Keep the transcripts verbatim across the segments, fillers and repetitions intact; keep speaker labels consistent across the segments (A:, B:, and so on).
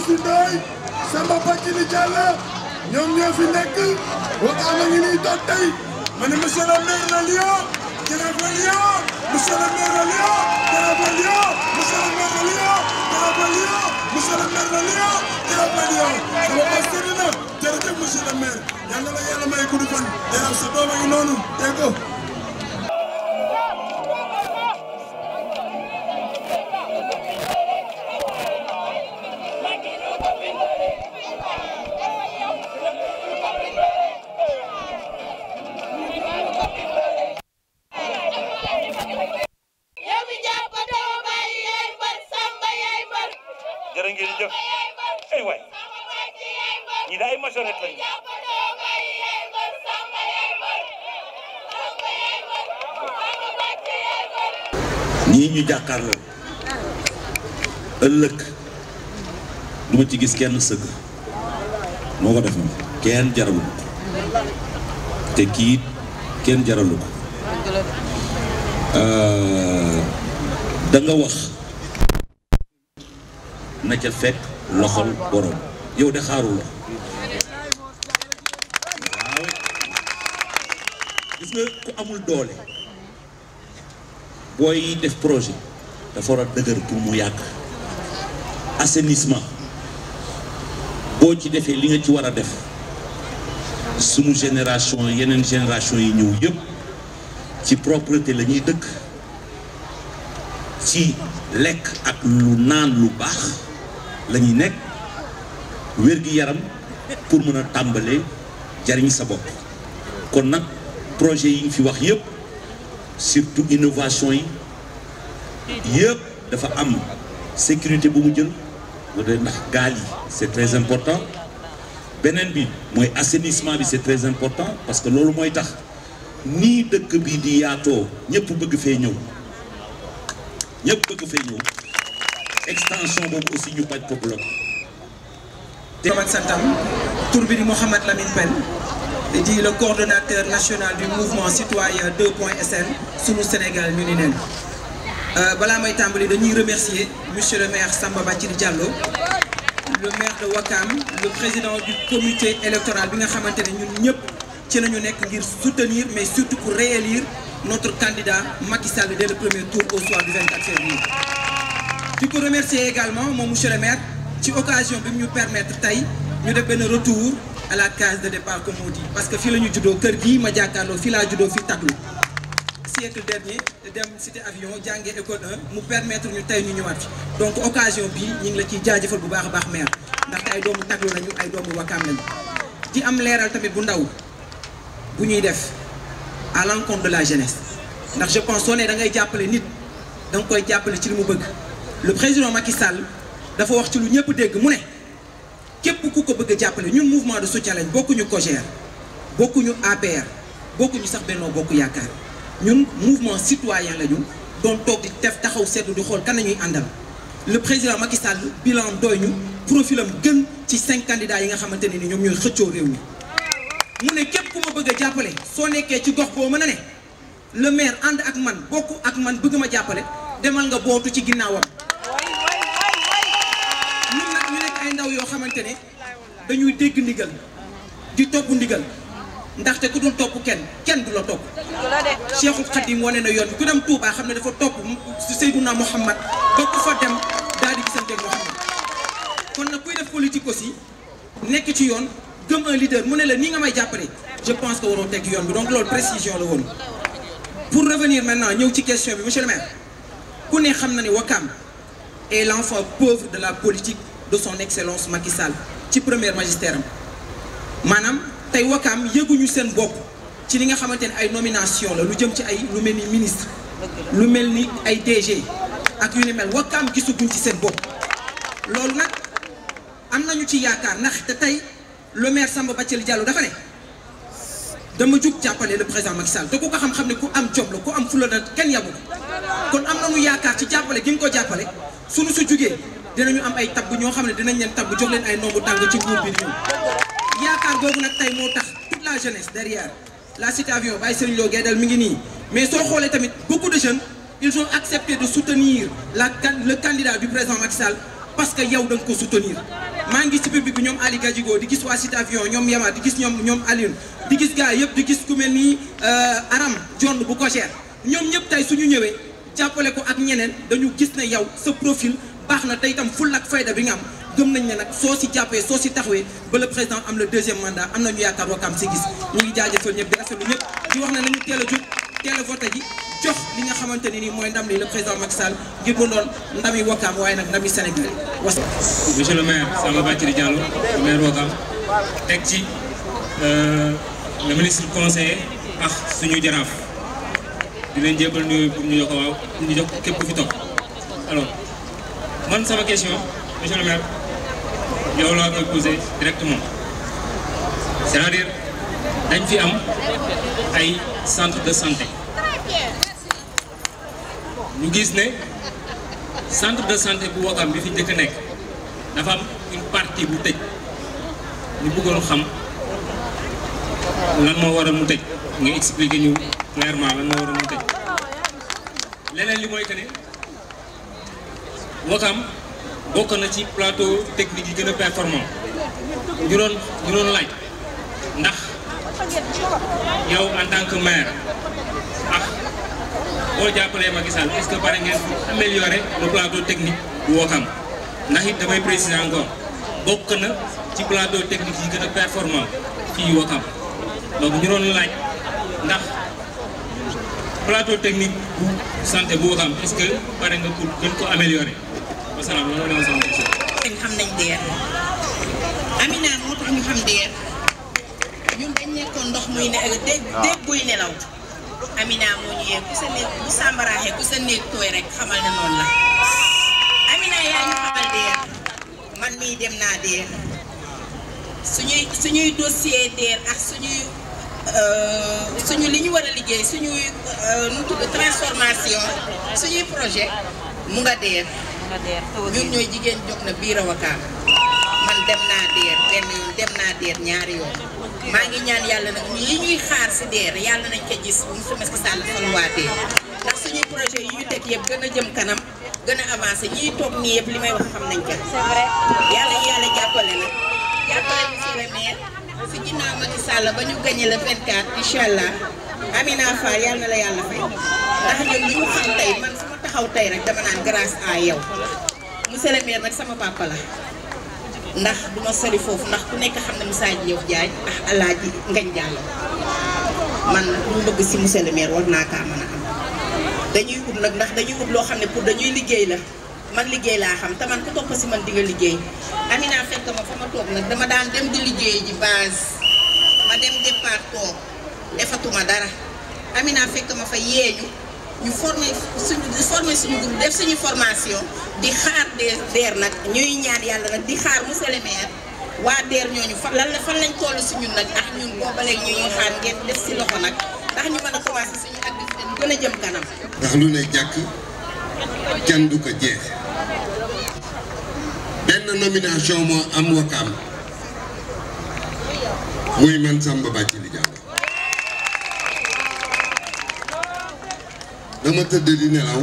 A: Youssou Ndoye Samba Bathily Diallo ñoom ñoo fi nekk Wakaam a ngi nii toog tey ma ne monsieur le maire de Lyon jërëjëf Lyon monsieur le maire de Lyon jërëjëf Lyon monsieur le maire de Lyon jërëjëf Lyon monsieur le maire de Lyon jërëjëf Lyon sama bopp sëriñ na jërëjëf monsieur le maire yal na la yàlla may gudd fan jërëjëf sa doom a ngi noonu dégg ko.
B: jërë ngeen jëf ay waay ñi daay majorité lañu
C: ñii ñu jàkkaarloo ëllëg du ma ci gis kenn sëgg moo ko def moom kenn jaralu ko te kii kenn jaralu ko da nga wax na ca fekk loxol borom yow de xaarul la waaw gis nga ku amul doole booy def projet dafa war a dëgër pour mu yàgg assainissement boo ci defee li nga ci war a def sunu génération yeneen génération yi ñëw yëpp ci propreté la ñuy dëkk ci lekk ak lu naan lu baax la ñuy nekk wér-gi-yaram pour mën a tàmbalee jariñ sa bopp kon nag projet yi ñu fi wax yëpp surtout innovation yi yëpp dafa am sécurité bu mu jël wala ndax gaal yi c'est très important beneen bi mooy assainissement bi c'est très important parce que loolu mooy tax nii dëkk bi di yaatoo ñëpp bëgg fee ñëw ñëpp bëgg fee ñëw extension boobu aussi ñu paj ko bloc.
D: Mohamed Santam tur bi di Mohamed Lamine Pen di le coordonnateur national du mouvement citoyen deux point S N sunu Sénégal ñu ni neen balaa may tàmbali dañuy remercier monsieur le maire Samba Bathily Diallo le maire de Wakam le président du comité électoral bi nga xamante ne ñun ñëpp ci nañu nekk ngir soutenir mais surtout pour réélire notre candidat Macky Sall dès le premier tour au soir du vingt-quatre février. di ko remercier également moom monsieur le maire ci occasion bi ñu permettre tey ñu def benn retour à la case de départ comme on dit parce que fii la ñu juddoo kër gii ma jàkkaarloo fii laa juddoo fii taglu siècle dernier dem cité avion jàngee école un mu permettre ñu tey ñu ñëwaat fi donc occasion bi ñu ngi la ciy jaajëfal bu baax a baax maire ndaxte ay doomu taglu lañu ay doomu Wakaam lañu di am leeral tamit bu ndaw bu ñuy def à l'encontre de la jeunesse ndax je pense soo ne da ngay jàppale nit da nga koy jàppale ci li mu bëgg. Le président Macky Sall dafa wax ci lu ñëpp dégg mu ne képp ku ko bëgg a jàppale ñun mouvement de soutien lañ bokkuñu COJER bokkuñu A P R bokkuñu sax Benno Bokk Yaakaar ñun mouvement citoyen lañu doon toog di def taxaw seetlu di xool kan nañuy àndal. Le président Macky Sall bilan doy ñu profilam gën ci cinq candidats yi nga xamante ne ni ñoom ñooy xëccoo réew mi mu ne képp ku ma bëgg a jàppale soo nekkee ci gox boo mën a ne le maire ànd ak man bokk ak man bëgg ma jàppale demal nga bootu ci ginnaawam. ay ndaw yoo xamante ne dañuy dégg ndigal di topp ndigal ndaxte ku dul topp kenn kenn du la topp Cheikhul Khadim wane na yoon bi ku dem Touba xam ne dafa topp Seydouna Mouhamad ba ku fa dem daal di gisanteeg Mouhamad kon nag kuy def politique aussi nekk ci yoon gëm un leader mu ne la nii nga may jàppale je pense que waroo teg yoon bi donc loolu précision la woon. Pour revenir maintenant ñëw ci question bi monsieur le maire ku ne xam na ne Wakam est l'enfant pauvre de la politique de son excellence Macky Sall ci premier magistère am maanaam tey Wakam yëguñu seen bopp ci li nga xamante ne ay nomination la lu jëm ci ay lu mel ni ministre lu mel ni ay D G ak yu ni mel Wakam gisaguñ ci seen bopp loolu nag am nañu ci yaakaar ndax te tey le maire Samba Bathily Diallo dafa ne dama jug jàppale le président Macky Sall te ku ko xam-xam ne ku am job la ku am fula na kenn yabu ko kon am nañu yaakaar ci jàppale gi nga ko jàppale suñu su jugee dinañu am ay tabb ñoo xam ne dinañ leen tabb jox leen ay nombu tàng ci nguur bi ñëw yaakaar boobu nag tey moo tax toute la jeunesse derrière la cité avion Baye Serigne Lo Guédel mi ngi nii mais soo xoolee tamit beaucoup de jeunes ils ont accepté de soutenir la le candidat du président Macky Sall parce que yow da nga ko soutenir maa ngi gis ci public bi ñoom Ali Gadjigo di gis waa Cité Avion ñoom Yama di gis ñoom ñoom Alioune di gis gars yëpp di gis ku mel ni Aram John bu ko cher ñoom ñëpp tey suñu ñëwee jàppale ko ak ñeneen dañu gis ne yow sa profil baax na tey itam ful ak fayda bi nga am gëm nañ ne nag soo si jàppee soo si taxawee ba le président am le deuxième mandat am nañu yaakaar Wakaam si gis ñu ngi jaajëfal ñëpp di rafetlu ñëpp di wax ne nañu teel a jóg teel a voté ji jox li nga xamante ni nii mooy ndam li le président Macky Sall ngir mu doon ndami Wakaam waaye nag ndami Sénégal was
E: monsieur le maire Samba Bathily Diallo maire Wakaam teg ci le ministre conseiller ak suñu jaraaf di leen jébal nuyu pour ñu jox ko waaw pour ñu jox képp ku fi toog alors man sama question monsieur le maire yow laa koy poser directement c'est-à-dire dañ fi am ay centre de santé ñu gis ne centre de santé bu Wakaam bi fi njëkk a nekk dafa am une partie bu tëj ñu bëggoon xam lan moo waral mu tëj nga expliquer ñu clairement lan moo waral mu tëj leneen li mooy que ne Wakaam bokk na ci plateau technique yi gën a performant ñu doon ñu doon laaj ndax yow en tant que maire ak boo jàppalee Macky Sall est-ce que pare ngeen améliorer le plateau technique bu Wakaam ndax it damay préciser encore bokk na ci plateau technique yi gën a performant fii Wakaam donc ñu doon laaj ndax plateau technique bu santé bu Wakaam est-ce que pare nga pour gën ko améliorer wasalaam loolu la sama question.
F: xam nañ deer Amina moo tax ñu xam deer ñun dañ nekkoon ndox muy ne dégg dégg buy nelaw Amina moo ñu yee ku sa néeg bu sàmbaraaxee ku sa néeg tooy rek xamal na noonu la Amina yaa ñu xamal deer man mii dem naa deer suñuy suñuy dossier deer ak suñuy suñu li ñu war a liggéey suñuy nu tudd transformation suñuy projet mu nga deer ñun ñooy jigéen jóg na biir a Wakaam man dem naa deer benn yoon dem naa deer ñaari yoon maa ngi ñaan yàlla nag li ñuy xaar si deer yàlla nañ ko gis bu mu Macky Sall faluwaatee ndax suñuy projet yi ñu teg yëpp gën a jëm kanam gën a avancé ñiy toog nii yëpp li may wax xam nañ ko c'est vrai yàlla yàlla jàppale nag jàppale monsieur le maire si ginnaaw Macky Sall ba ñu gagné le vingt-quatre incha allah Amina Fall yàlla na la yàlla fay ndax ñun li ñu xam tey man fu ma taxaw tey rek dama naan grâce à yow monsieur le maire nag sama papa la ndax du ma sori foofu ndax ku nekk xam ne Moussa Diouf Diagne ak Alaaji Ngañ Diallo man lu mu bëgg si monsieur le maire war naa kaa mën a am dañuy ut nag ndax dañuy ut loo xam ne pour dañuy liggéey la man liggéey laa xam te man ku topp si man di nga liggéey Amina fekk ma fa ma toog nag dama daan dem di liggéey ji base ma dem départ toog defatuma dara Amina fekk ma fa yeeñu ñu formé suñu formé suñu groupe def suñu formation di xaar deer deer nag ñuy ñaan yàlla nag di xaar monsieur le maire waa deer ñooñu fan lan la fan lañ toll si ñun nag ak ñun booba léegi ñu ñuy xaar ngeen def si loxo nag ndax ñu mën a commencé suñu activité ñu gën a jëm kanam.
A: ndax lu ne jàkk kenn du ko jeex benn nomination moo am Wakaam muy man Samba Bathily Diallo dama tëdd di nelaw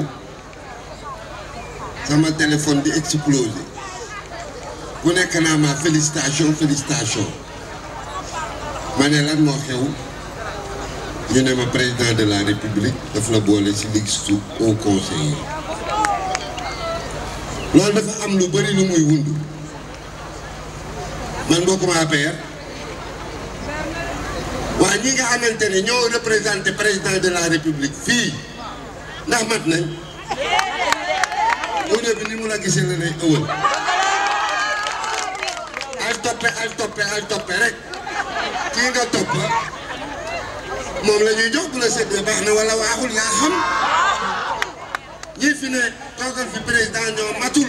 A: sama téléphone di exploser ku nekk naa ma félicitation félicitation ma ne lan moo xew ñu ne ma président de la république daf la boole ci liste au conseiller loolu dafa am lu bari lu muy wund man boo ko ma A P R waa ñi nga xamante ne ñoo représenté président de la république fii ndax mat nañ au début ni mu la gisee la lay ëwal al toppe al toppe al toppe rek kii nga topp moom la ñuy jox bu la séddee baax na wala waaxul yaa xam ñii fi ne toogal fi président ñoo matul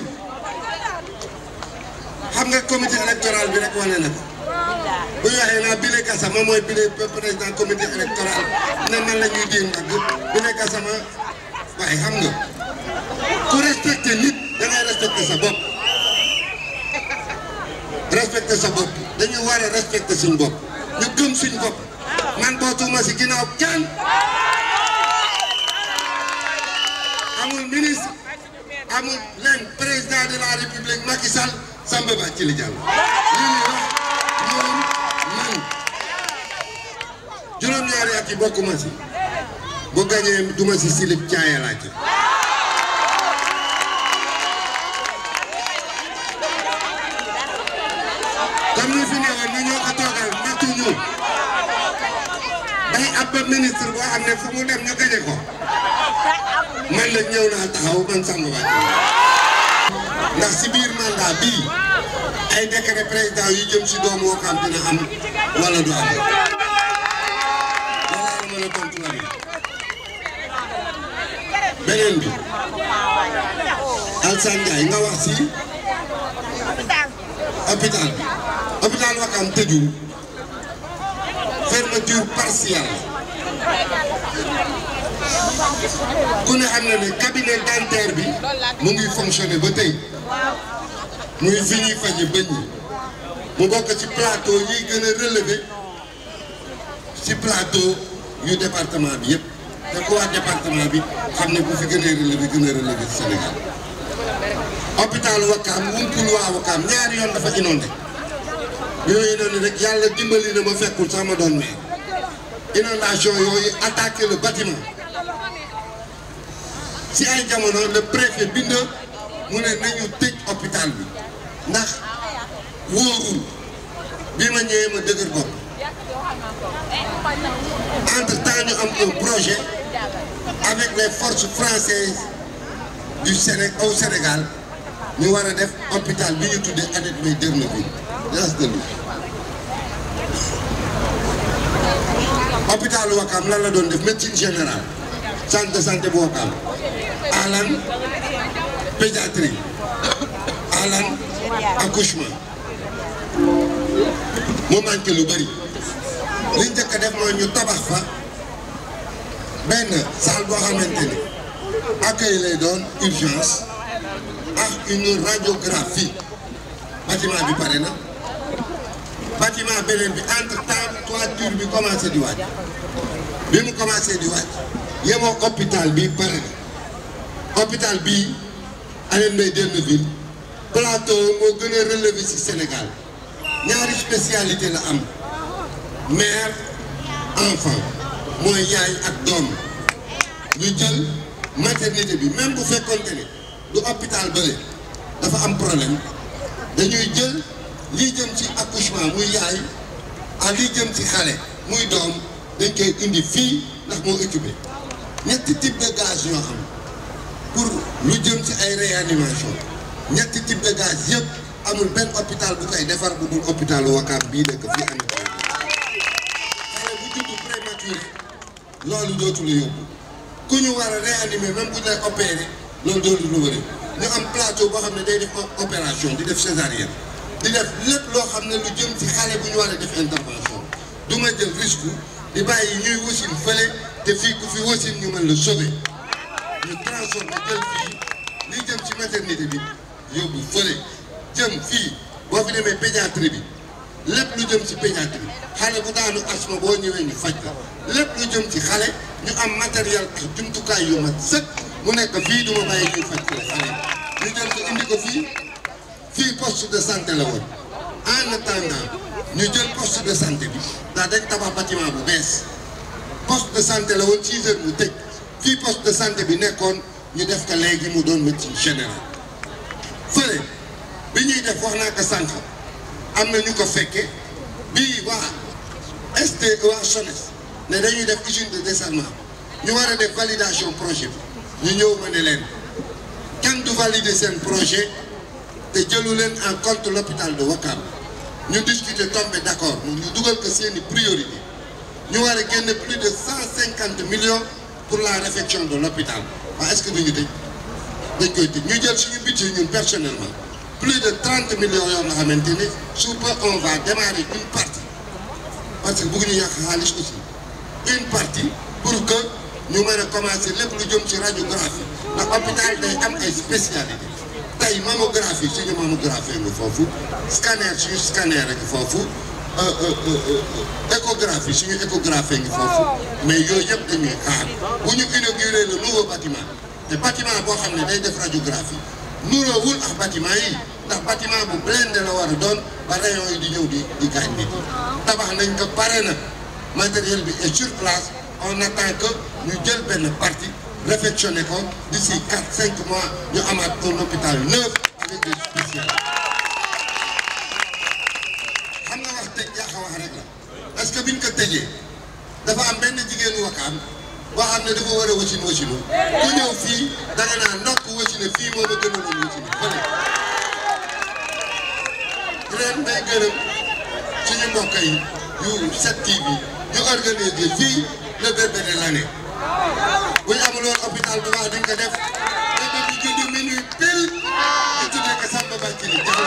A: xam nga comité électoral bi rek wane na ko bu ñu waxee naa Bile Gassama mooy Bile président comité électoral ne man la ñuy jéem ak Bile Gassama waaye xam nga ku respecté nit da ngay respecté sa bopp respecté sa bopp dañu war a respecté suñ bopp ñu gëm suñ bopp man bootuma si ginnaaw kenn amul ministre amul leen président de la république Macky Sall
G: Samba Bathily Diallo li ñuy wax moom man juróom-ñaari at yi bokkuma si bu gañee duma si silib caaya laaj comme ñu fi newoon ñu ñoo ko toogal nattuñu day ab ministre boo xam ne fu mu dem ñu gañe ko man nag ñëw naa taxaw man Samba Bathily ndax si biir mandat bii ay décret président yu jëm si doomu Ouakam dina am wala du am loolu la mën a tontu la beneen bi Alassane Ndiaye nga wax si hôpital bi hôpital Ouakam tëju fermeture partielle ku ne xam na ne cabinet dentaire bi mu ngi fonctionner ba tey muy fi ñuy faje bëñ ñi mu bokk ci plateau yi gën a relevé ci plateau yu département bi yëpp te ku wax département bi xam ne bu fi gën a relevé gën a relevé ci Sénégal hôpital Ouakam wumpul waa Ouakam ñaari yoon dafa inondé yooyu noonu rek yàlla dimbali na ma fekkul sax ma doon maire inondation yooyu attaqué le bâtiment si ay jamono le préfet bind mu ne nañu tëj hôpital bi ndax wóorul bi ma ñëwee ma dëgër bopp entre temps ñu am un projet avec les forces françaises du Sénégal au Sénégal ñu war a def hôpital bi ñu tuddee Adétbey Derneville Yass de Louga hôpital Ouakam lan la doon def médecine générale centre de santé bu Ouakam alan pédiatrie alan accouchement mu manqué lu bëri li njëkk a def mooy ñu tabax fa benn salle boo xamante ni accueil lay doon urgence ak une radiographie bâtiment bi pare na bâtiment beneen bi entre temps toiture bi commencé di wàcc bi mu commencé di wàcc yemoo hôpital bi pare na hôpital bii Adétbey Derneville plateau moo gën a relevé ci Sénégal ñaari spécialité la am mère enfant mooy yaay ak doom ñu jël maternité bi même bu fekkonte ne du hôpital bële dafa am problème dañuy jël lii jëm ci accouchement muy yaay ak lii jëm ci xale muy doom dañ koy indi fii ndax moo occupé ñetti type de gaz yoo xam pour lu jëm ci ay réanimation ñetti type de gaz yëpp amul benn hôpital bu koy defar bu dul hôpital Ouakam bii dëkk fii am xale bu juddu prématuré loolu dootu la yóbbu ku ñu war a réanimer même bu ñu lay opéré loolu dootu lu wëri ñu am plateau boo xam ne day def opération di def césarienne di def lépp loo xam ne lu jëm ci xale bu ñu war a def intervention du ma jël risque di bàyyi ñuy wasin fële te fii ku fi wasin ñu mën la sauver ñu transformé jël fii li jëm ci maternité bi yóbbu fële jëm fii boo fi demee pédiatrie bi lépp lu jëm ci pédiatrie xale bu daanu asma boo ñëwee ñu faj la lépp lu jëm ci xale ñu am matériel ak jumtukaay yu mat sëkk mu nekk fii du ma bàyyi ñuy faj la xale ñu jël ko indi ko fii fii poste de santé la woon en attendant ñu jël poste de santé bi ndax dañ tabax bâtiment bu bees poste de santé la woon six heures mu tëj fii poste de santé bi nekkoon ñu def ko léegi mu doon médecine générale fële bi ñuy def wax naa ko sànq am na ñu ko fekke bii waa S T waa SONES ne dañuy def usine de dessalement ñu war a def validation projet bi ñu ñëw ma ne leen kenn du valider seen projet te jëlu leen en compte l'hôpital de Ouakam ñu discuter tombé d'accord ñu dugal ko seeni priorité ñu war a génne plus de cent cinquante millions pour la réfection de l'hôpital waaw est-ce que duñu tëj dañ koy tëj ñu jël suñu budget ñun personnellement plus de trente millions yoo nga xamante ni sous peu on va démarrer une partie parce que bëgg ñu yàq xaalis aussi une partie pour que ñu mën a commencer lépp lu jëm ci radiographie ndax hôpital day am ay spécialité tey mammographie suñu mammographie nga foofu scanner suñu scanner ak foofu échographie suñu échographie ngi foofu mais yooyu yëpp dañuy xaar bu ñu inauguré le nouveau bâtiment te bâtiment boo xam ne day def radiographie nuroowul ak bâtiment yi ndax bâtiment bu blindé la war a doon ba rayon yi di ñëw di di gaañ nit yi tabax nañ ko pare na matériel bi est sur place on attend que ñu jël benn partie réfectionné ko d'ici quatre cinq mois ñu amaat un hôpital neuf avec des spécialistes xam nga wax tëj yaa wax rek la parce que biñ ko tëjee dafa am benn jigéenu Wakaam boo xam ne dafa war a wëcin wëcinu ku ñëw fii danga naa ndokk wëcine fii moo ma gënaloon wëcine fële di leen may gërëm suñu mbokk yi yu sept T V ñu organiser fii le bébé de l'année bu ñu amuloon hôpital bu baax duñ ko def bébé bi juddu minuit pile ñu tuddee ko Samba Bathily Diallo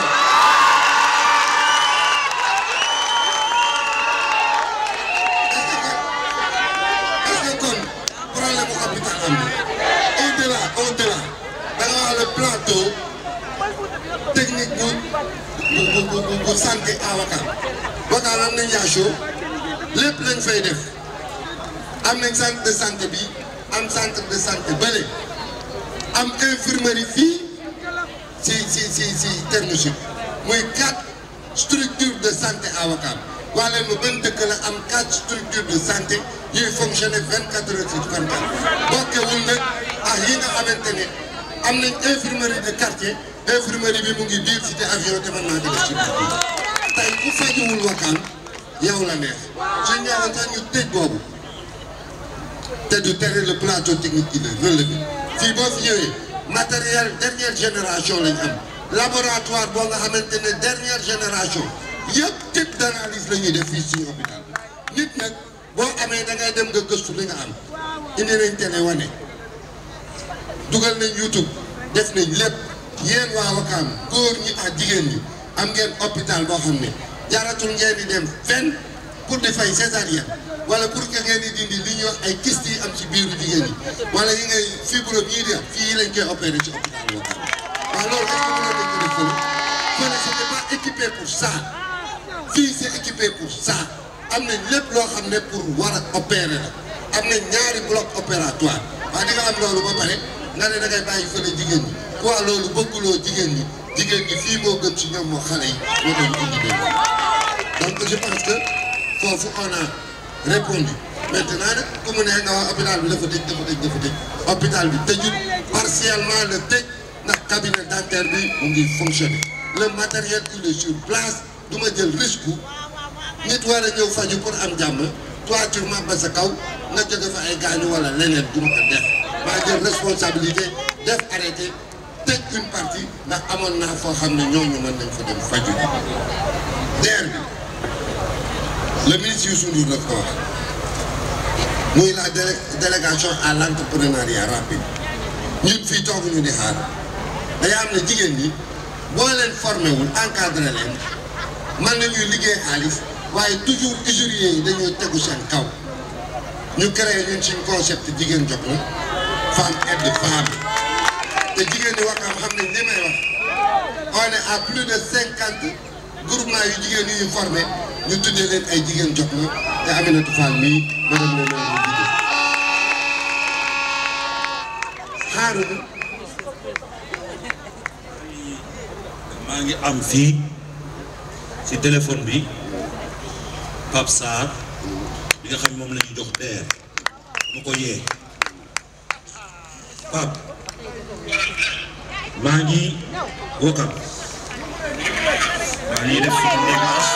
G: au-delà au-delà da nga wax le plateau technique bu bu bu bu santé à Wakaam Wakaam am nañ yaasho lépp lañ fay def am nañ centre de santé bi am centre de santé bële am infirmerie fii si si si si Terme Sud muy quatre structures de santé à Wakaam wax leen ma benn dëkk la am quatre structures de santé yuy fonctionner vingt-quatre heures sur vingt-quatre bokkewul nag ah yi nga xamante ne am nañ infirmerie de quartier infirmerie bi mu ngi biir cité avion te man maa ngi def ci biir tey ku fajuwul Wakaam yow la neex su ñëwoon sax ñu tëj boobu te du tere le plateau technique qui le relevé fii boo fi ñëwee matériel dernière génération lañ am laboratoire boo nga xamante ne dernière génération yëpp type d'analyse la ñuy def fii suñu hôpital nit nag boo amee da ngay dem nga gëstu li nga am indi nañ télé wane dugal nañ YouTube def nañ lépp yéen waa Wakaam góor ñi ak jigéen ñi am ngeen hôpital boo xam ne jaratul ngeen di dem fenn pour di fay césarienne wala pour que ngeen di dindi li ñuy wax ay kyste yi am ci biiru jigéen ñi wala yi ngay fibrome ñii di am fii lañ koy opéré ci hôpital Wakaam waaw loolu est-ce que mën nañ ko def fële fële c'était pas équipé pour ça fii c'est équipé pour ça am nañ lépp loo xam ne pour war a opérer la am nañ ñaari bloc opératoire waaye di nga am loolu ba pare nga ne da ngay bàyyi fële jigéen ñi quoi loolu bëgguloo jigéen ñi jigéen ñi fii moo gën ci ñoom moo xale yi moo tax ñu indi benn donc je pense que foofu on a répondu maintenant nag ku mu ne nga wax hôpital bi dafa tëj dafa tëj dafa tëj hôpital bi tëjul partiellement la tëj ndax cabinet dentaire bi mu ngi fonctionner le matériel il est sur place du ma jël risque nit war a ñëw faju pour am jàmm toiture ma ba sa kaw nga jóge fa ay gaañu wala leneen du ma ko def maa jël responsabilité def arrêté tëj une partie ndax amoon naa foo xam ne ñooñu mën nañ fa dem faju D E R bi le ministre Youssou Ndour daf ko wax muy la délégation à l'entrepreneuriat rapide ñun fii tooguñu di xaar day am ne jigéen ñi boo leen formé wul encadré leen man nañuy liggéey xaalis waaye toujours usuriers yi dañoo tegu seen kaw ñu créé ñun suñ concept jigéen jox la femme aide femme te jigéen ñi Wakaam xam nañ li may wax on est à plus de cinquante groupement yu jigéen yu ñu formé ñu tuddee leen ay jigéen jox la te Aminata Fall mii madame le maire bu jigéen xaaruñu
C: maa ngi am fii ci téléphone bi Pape Sarr bi nga xam ne moom la ñu jox D E R mu ko yee Pape maa ngi Wakaam maa ngi def fi démarche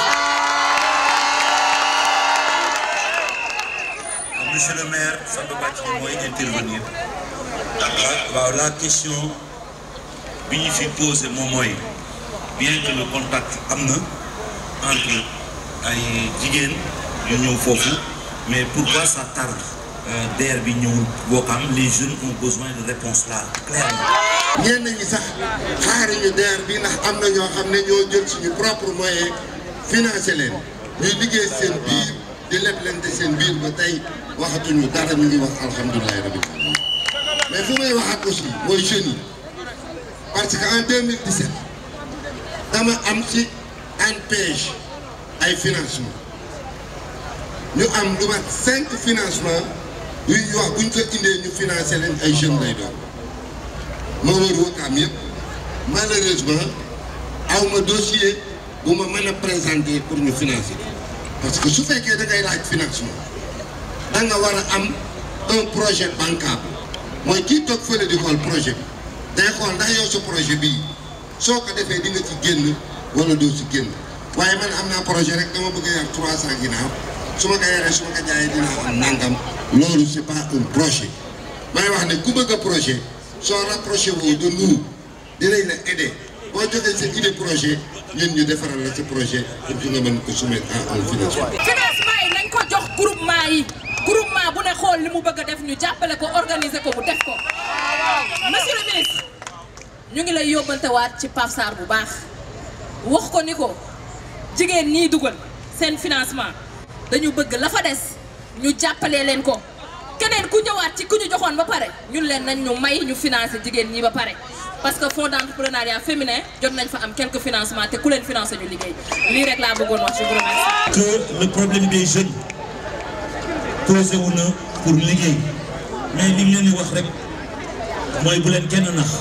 C: monsieur le maire Samba Bathily mooy intervenir waaw la question bi ñu fi posé moom mooy bien que le contact am na entre ay jigéen yu ñëw foofu mais pourquoi ça tarde D E R bi ñëwul Wakaam les jeunes ont besoin de réponses là clairement.
G: ñenn ñi sax xaaruñu D E R bi ndax am na ñoo xam ne ñoo jël suñu propre moyen financé leen ñuy liggéey seen biir di leblente seen biir ba tey waxatuñu dara ñu ngi wax alhamdulilah rabbil alamin mais fu may waxaat aussi mooy jeunes yi parce que en deux mille dix-sept dama am ci A N P E J ay financement ñu am lu mat cinq financement yuy wax buñ ko indee ñu financé leen ay jeunes lay doon moo wër Wakaam yëpp malheureusement aw ma dossier bu ma mën a présenter pour ñu financer parce que su fekkee da ngay laaj financement da nga war a am un projet bancable mooy kii toog fële di xool projet bi day xool ndax yow sa projet bii soo ko defee di nga ci génn wala doo ci génn waaye man am naa projet rek dama bëgg a yar trois cent ginnaaw su ma ko yaree su ma ko jaayee dinaa am nangam loolu c'est pas un projet may wax ne ku bëgg a projet soo rapproché woo de nous dinañ la aider boo joxee sa idée projet ñun ñu defaral la sa projet pour que nga mën ko soumettre à un financement.
H: financement yi nañ ko jox groupement yi groupement bu ne xool li mu bëgg a def ñu jàppale ko organiser ko mu def ko monsieur le ministre ñu ngi lay yóbbantewaat ci Pape Sarr bu baax wax ko ni ko jigéen ñiy dugal seen financement dañu bëgg la fa des ñu jàppalee leen ko keneen ku ñëwaat ci ku ñu joxoon ba pare ñun leen nañ ñu may ñu financer jigéen ñi ba pare parce que fonds d'entrepreneuriat féminin jot nañ fa am quelques financements te ku leen financer ñu liggéey lii rek laa bëggoon wax je vous remercie.
C: que le problème des jeunes posé wu na pour liggéey mais li ñu leen di wax rek mooy bu leen kenn nax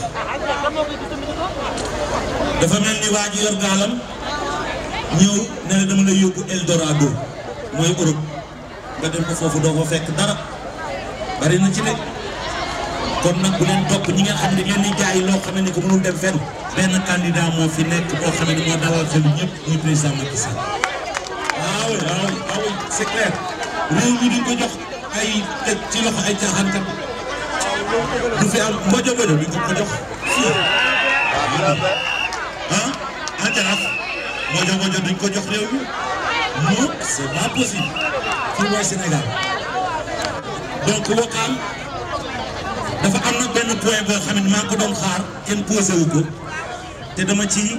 C: dafa mel ni waa ji yor gaalam ñëw ne la dama lay yóbbu Eldorado mooy Europe nga dem ko foofu doo ko fekk dara bari na ci de kon nag bu leen topp ñi nga xam ne leen di jaay loo xam ne ko mënul dem fenn benn candidat moo fi nekk boo xam ne moo dalal xelu ñëpp muy président Macky Sall waaw waaw waaw c'est clair réew mi duñ ko jox ay teg ci loxo ay caaxaankat du fi am mbojo mbojo duñ ko ko jox ah ah jaraaf mbojo mbojo duñ ko jox réew mi non c'est pas possible fii mooy Sénégal donc Ouakam dafa am na benn point boo xam ne maa ko doon xaar kenn posé wu ko te dama ci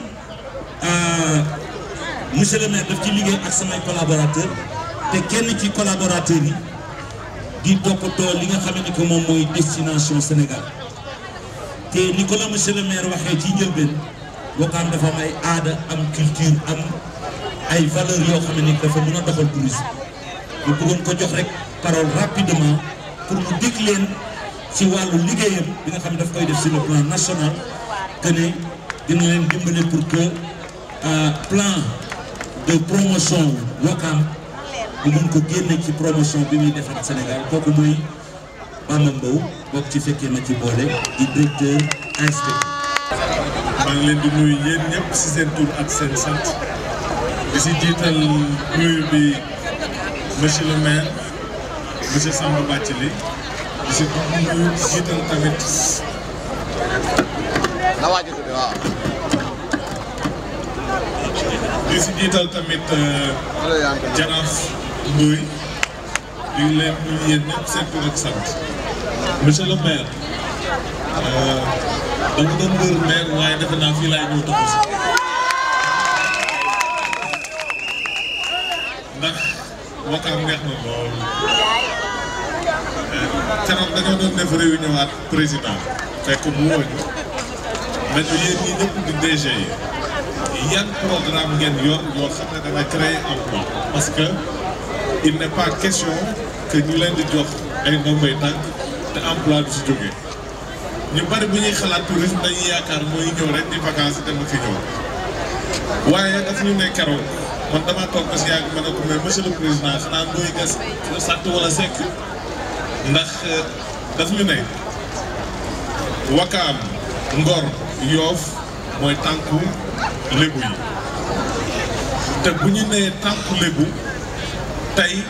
C: monsieur le maire daf ci liggéey ak samay collaborateurs te kenn ci collaborateurs yi di toppatoo li nga xam ne que moom mooy destination Sénégal te ni ko la monsieur le maire waxee ci njëlbeen Ouakam dafa am ay aada am culture am ay valeurs yoo xam ne dafa mën a doxal tourisme ñu bëggoon ko jox rek parole rapidement pour mu dégg leen ci wàllu liggéeyam bi nga xam ne daf koy def sur le plan national que ne dina leen dimbale pour que plan de promotion Ouakam bu mun ko génne ci promotion bi muy defar Sénégal kooku mooy Bamba Mbow bokk ci fekkee ma ci boole di directeur A S P.
I: maa ngi leen di nuyu yéen ñëpp ci seen tur ak seen sant di ci jiital nuyu bi monsieur le maire monsieur Samba Bathily di ci nuyu jiital tamit di ci jiital tamit Jaraaf Ndoye di leen nuyu yéen ñëpp seen tur ak sant monsieur le maire dama doon wër maire waaye defe naa fii laay ñëw taxu si ndax Ouakam neex na lool keroog dañoo doon def réunion ak président fekk mu woo ñu mais yéen ñi ñëpp di D G yi yan programme ngeen yor yoo xam ne dana créer emploi parce que il n'est pas question que ñu leen di jox ay ndombay tànk te emploi du si jógee ñu bari bu ñuy xalaat tourisme dañuy yaakaar mooy ñëw rek di vacances dama fi ñëw waaye daf ñu ne keroog man damaa toog ba si yàgg ma ne ko mais monsieur le président xanaa Ndoye gas sant wala Seck ndax daf ñu ne Ouakam Ngor Yoff mooy tànku lébu yi te bu ñu nee tànku lébu tey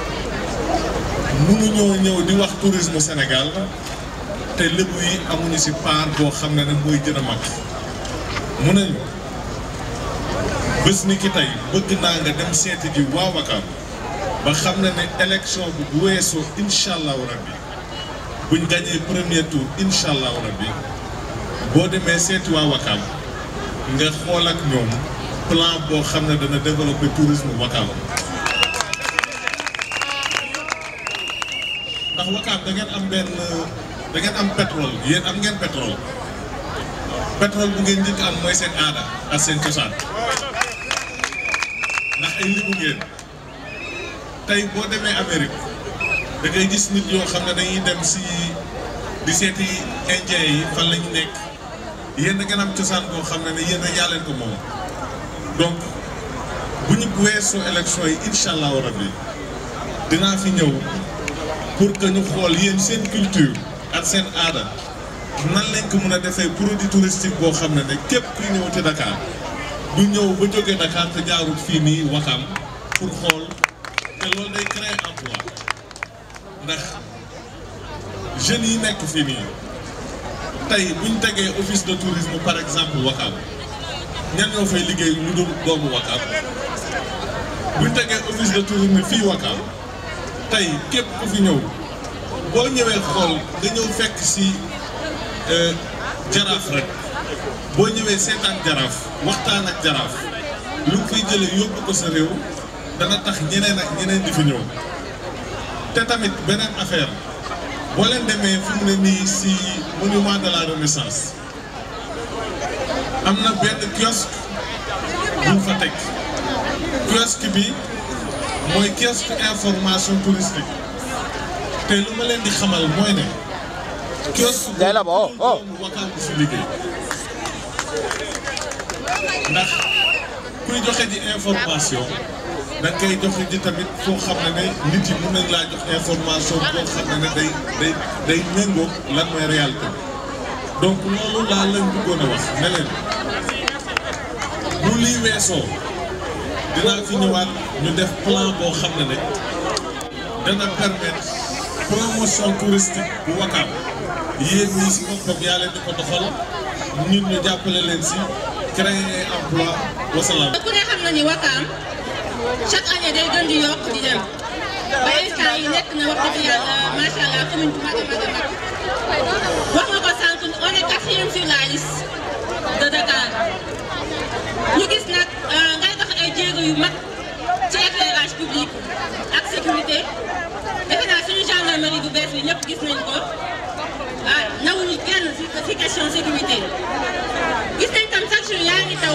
I: mënuñoo ñëw di wax tourisme Sénégal te lébu yi amuñu ci part boo xam ne nag mooy gën a mag mu nañu bés ni ki tey bëgg naa nga dem seeti ji waa Ouakam ba xam ne ne élection bi bu weesoo incha allahu rabbi buñ gañee premier tour incha allahu rabbi boo demee seeti waa Ouakam nga xool ak ñoom plan boo xam ne dana développer tourisme Ouakam ndax Ouakam da ngeen am benn da ngeen am pétrole yéen am ngeen pétrole pétrole bu ngeen njëkk am mooy seen aada ak seen cosaan ndax ay libu ngeen tey boo demee Amérique da ngay gis nit yoo xam ne dañuy dem si di seeti indien yi fan la ñu nekk yéen a ngeen am cosaan boo xam ne ne yéen a yaa leen ko moom donc bu ñu weesoo élection yi incha allahu rabbi dinaa fi ñëw pour que ñu xool yéen seen culture ak seen aada nan lañ ko mën a defee produit touristique boo xam ne ne képp kuy ñëw ci Dakar du ñëw ba jógee Dakar te jaarul fii nii Wakam pour xool te loolu day créer emploi ndax jeunes yi nekk fii nii tey bu ñu tegee office de tourisme par exemple Wakam ñan ñoo fay liggéey lu dul doomu Wakam bu ñu tegee office de tourisme fii Wakam tey képp ku fi ñëw boo ñëwee xool nga ñëw fekk si jaraaf rek boo ñëwee seetaan jaraaf waxtaan ak jaraaf lu mu fiy jëlee yóbbu ko sa réew dana tax ñeneen ak ñeneen di fi ñëw te tamit beneen affaire boo leen demee fi mu ne nii si monument de la renaissance am na benn kiosque bu fa teg kiosque bi mooy kiosque information touristique te lu ma leen di xamal mooy ne kiosque boobu Wakam bi si liggéey ndax kuy joxe ji information da nga koy joxe ji tamit foo xam ne ne nit yi mën nañ laa jox information boo xam ne ne day day day méngóog lan mooy réalité donc loolu laa leen bëggoon a wax ne leen bu lii weesoo dinaa fi ñëwaat ñu def plan boo xam ne ne dana permettre promotion touristique bu Wakam yéen ñii si boppam yaa leen di ko doxal ñun ñu jàppale leen si créer emploi wasalaam.
F: ku ne xam na ni Wakam chaque année day gën di yokk di dem ba instant yi nekk na wax dëgg yàlla macha allah commune bu mag a mag a mag wax nga ko sànq on est quatrième sur la liste de Dakar ñu gis nag ngay dox ay jéego yu mag ci éclairage public ak sécurité defe naa suñu gendarmerie bu bees bi ñëpp gis nañ ko ah nawuñu kenn ci question sécurité gis nañ tam chaque jour yaa ngi taw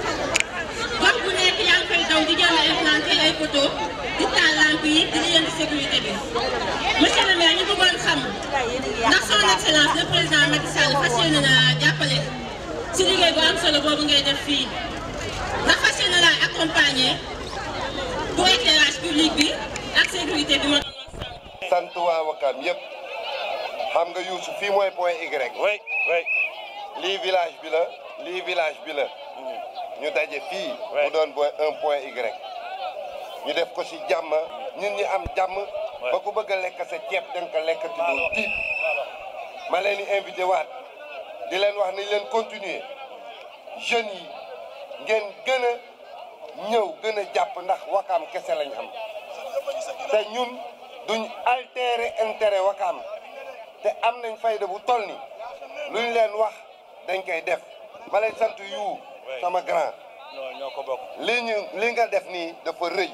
F: gox bu nekk yaa ngi koy taw di jëm a implanté ay poteau di taal lampe yi di leen di sécurité bi monsieur le maire ñu bëggoon xam ndax son excellence le président Macky Sall fas yéene na jàppale ci liggéey bu am solo boobu ngay def fii ndax fas yéene la accompagner pour éclairage public bi ak sécurité bi ma doon wax.
G: sant waa Wakam yëpp xam nga Youssou fii mooy point Y.
B: oui oui.
G: lii village bi la lii village bi la ñu daje fii mu doon un point Y ñu def ko ci jàmm ñun ñi am jàmm ba ku bëgg a lekk sa ceeb da nga ko lekk ci doo tiit ma leen di invité waat di leen wax ni leen continuer jeunes yi ngeen gën a ñëw gën a jàpp ndax Wakam kese lañ am te ñun duñ altérer intérêt Wakam te am nañ fayda bu toll ni luñ leen wax dañ koy def ma lay sant yu sama grand
B: ñoo ko bokk
G: li ñu li nga def nii dafa rëy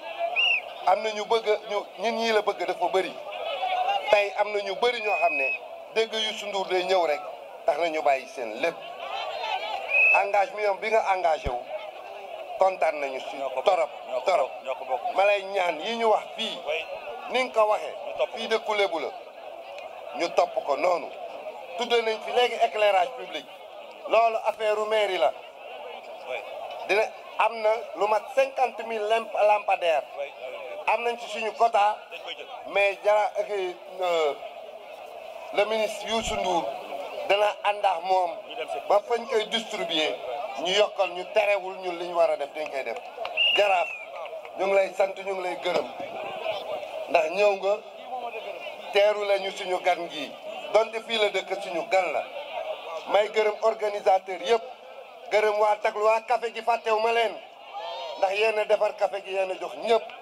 G: am na ñu bëgg ñu ñun ñii la bëgg dafa bëri tey am na ñu bëri ñoo xam ne dégg Youssou Ndour day ñëw rek tax na ñu bàyyi seen lépp engagement bi nga engagé wu kontaan nañu si torop torop ma lay ñaan yi ñu wax fii ni nga ko waxee fii dëkku Lebu la ñu topp ko noonu tudde nañ fi léegi éclairage public loolu affaire u mairie la dina am na lu mat cinquante mille lampadaires am nañ ci suñu quota mais jara le ministre Youssou Ndour dana àndax moom ba fañ koy distribuer ñu yokkal ñu terewul ñun li ñu war a def dañ koy def jaraaf ñu ngi lay sant ñu ngi lay gërëm ndax ñëw nga teeru la ñu suñu gan gi donte fii la dëkk suñu gan la may gërëm organisateur yëpp gërëm waa taglu waa café gi fàttewu ma leen ndax yéen a defar café gi yéen a jox ñëpp